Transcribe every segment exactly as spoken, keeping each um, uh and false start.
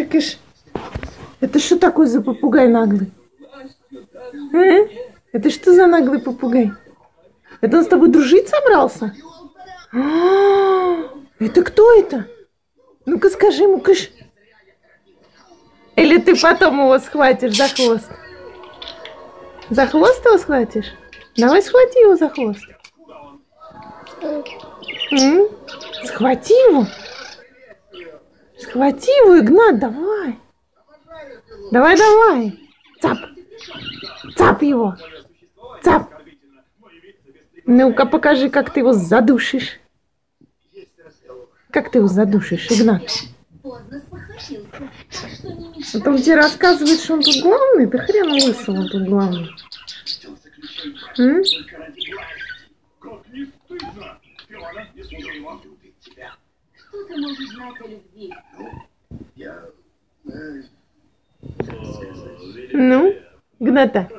кыш. Это что такое за попугай наглый? А? Это что за наглый попугай? Это он с тобой дружить собрался? А-а-а! Это кто это? Ну-ка скажи ему, кыш. Или ты потом его схватишь за хвост? За хвост его схватишь? Давай схвати его за хвост. М? Схвати его. Схвати его, Игнат, давай. Давай, давай. Цап. Цап его. Цап. Ну-ка, покажи, как ты его задушишь. Как ты его задушишь, Игнат? Это он тебе рассказывает, что он тут главный? Да хрен лысого, он тут главный. М? Что ты можешь знать о любви? Ну, Игната.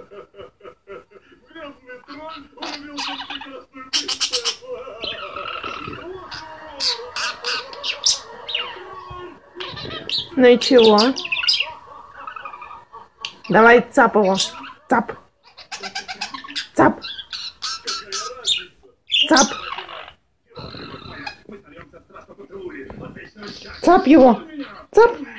Ну и чего? Давай цап его. Цап. Цап. Цап. Цап его. Цап.